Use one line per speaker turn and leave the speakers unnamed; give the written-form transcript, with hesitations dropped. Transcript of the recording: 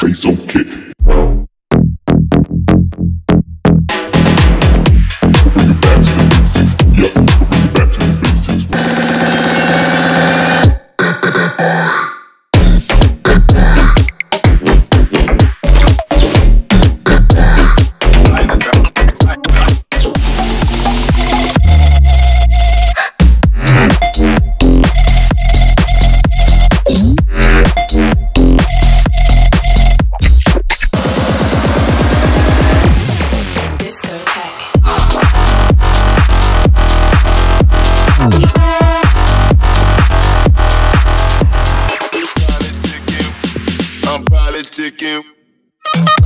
bass okay. Bring it back to the basics. Yup, bring it back to the basics.
I'm politicking.